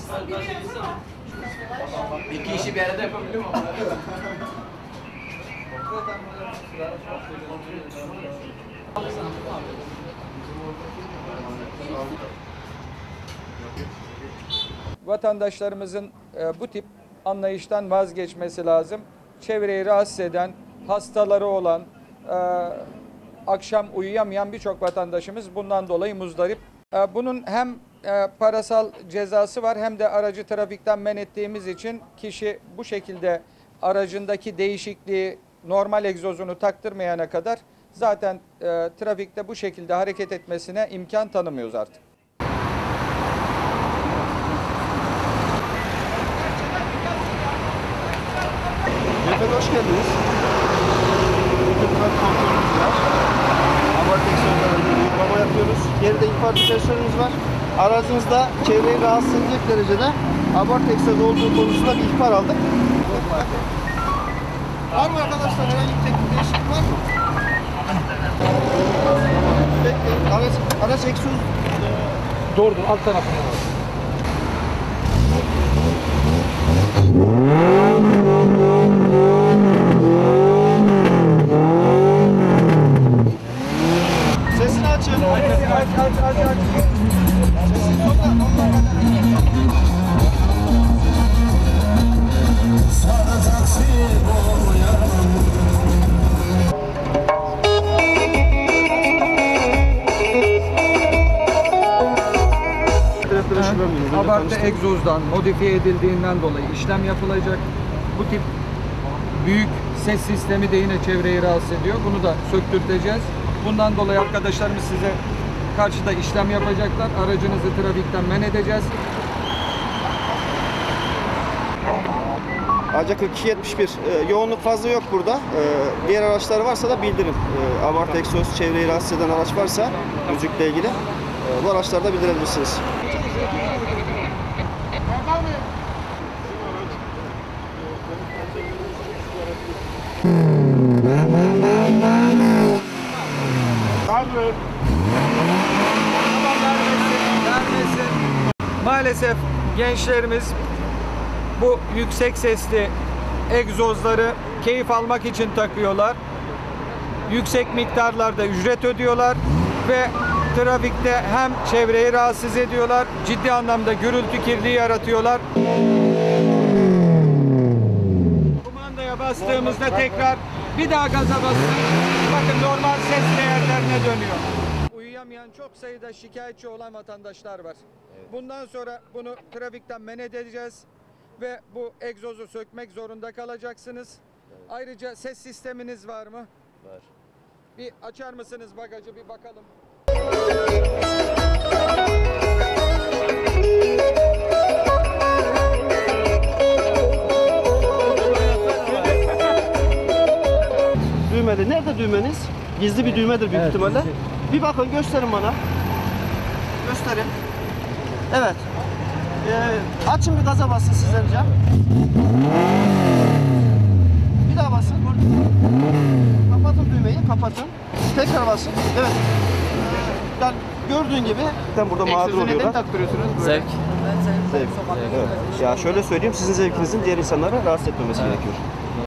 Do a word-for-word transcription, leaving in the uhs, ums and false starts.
İki işi bir arada yapabiliyor mu? Vatandaşlarımızın e, bu tip anlayıştan vazgeçmesi lazım. Çevreyi rahatsız eden, hastaları olan, e, akşam uyuyamayan birçok vatandaşımız bundan dolayı muzdarip. E, bunun hem e, parasal cezası var hem de aracı trafikten men ettiğimiz için kişi bu şekilde aracındaki değişikliği normal egzozunu taktırmayana kadar zaten e, trafikte bu şekilde hareket etmesine imkan tanımıyoruz artık. Efendim hoş geldiniz. Trafik kontrolümüz var. Abart eksiyonlara göre uygulama yapıyoruz. Geride ihbar personelimiz var. Aracınızda çevreyi rahatsız edecek derecede abart egzoz olduğu konusunda bir ihbar aldık. Var mı arkadaşlar? Herhangi bir teknik değişiklik var mı? Bekleyin. Araç, araç egzoz Doğrudur, alt tarafına var. sesini açın. Sesini aç, aç, aç, aç. Sesini sokma. Abartı egzozdan modifiye edildiğinden dolayı işlem yapılacak. Bu tip büyük ses sistemi de yine çevreyi rahatsız ediyor. Bunu da söktürteceğiz. Bundan dolayı arkadaşlarımız size karşıda işlem yapacaklar. Aracınızı trafikten men edeceğiz. A C kırk iki yetmiş bir e, yoğunluk fazla yok burada. E, diğer araçlar varsa da bildirin. E, abart egzoz, çevreyi rahatsız eden araç varsa müzikle ilgili e, bu araçlarda bildirebilirsiniz. Maalesef gençlerimiz bu yüksek sesli egzozları keyif almak için takıyorlar. Yüksek miktarlarda ücret ödüyorlar ve trafikte hem çevreyi rahatsız ediyorlar, ciddi anlamda gürültü kirliliği yaratıyorlar. Kumandaya bastığımızda tekrar bir daha gaza basın. Bakın normal ses değerlerine dönüyor. Uyuyamayan çok sayıda şikayetçi olan vatandaşlar var. Bundan sonra bunu trafikten men edeceğiz ve bu egzozu sökmek zorunda kalacaksınız. Ayrıca ses sisteminiz var mı? Var. Bir açar mısınız bagajı, bir bakalım. Düğmede. Nerede düğmeniz? Gizli bir düğmedir büyük evet, ihtimalle. Gizli. Bir bakın, gösterin bana. Gösterin. Evet. Ee, açın, bir gaza basın sizden ricam. Bir daha basın. Kapatın düğmeyi, kapatın. Tekrar basın. Evet. Yani gördüğün gibi ben burada mağdur oluyorlar. Neden taktırıyorsunuz böyle? Zevk. Zevk. Evet. Ya şöyle söyleyeyim, sizin zevkinizin diğer insanlara rahatsız etmemesi gerekiyor.